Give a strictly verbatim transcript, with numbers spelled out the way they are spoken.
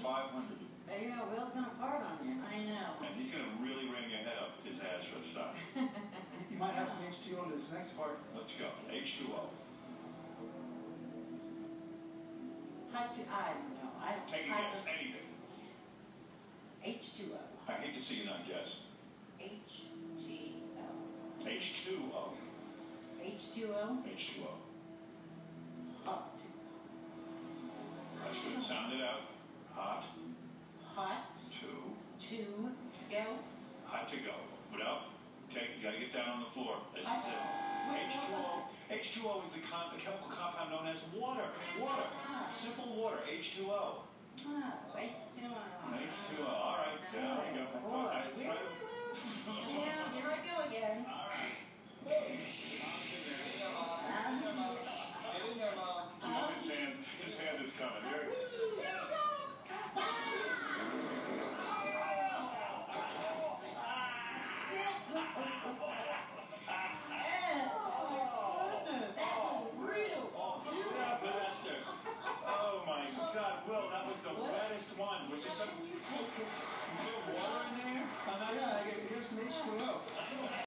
five hundred. Hey, you know, Will's gonna fart on you. I know. And he's going to really ram your head up his ass for a start. You might have some H two O on this next part. Let's go. H two O. Hot to, I don't know. I don't Take a guess. Anything. H two O. I hate to see you not guess. H G O. H two O. H two O. H two O. Hot. That's good. Sound it out. Hot. Hot. Two. To go. Hot to go. Without. Take. You got to get down on the floor. This is Hot. it. H two O. H two O is the, con the chemical compound known as water. Water. Ah. Simple water. H two O. Oh, H two O. H two O. All right. There we go. Boy, I where did I live? Yeah, here I go again. All right. Um, His hand, his hand is coming. Here it is. Oh my God, Will, that was the wettest one. Was there some you take this. water in there? Yeah, I get, here's some H two O.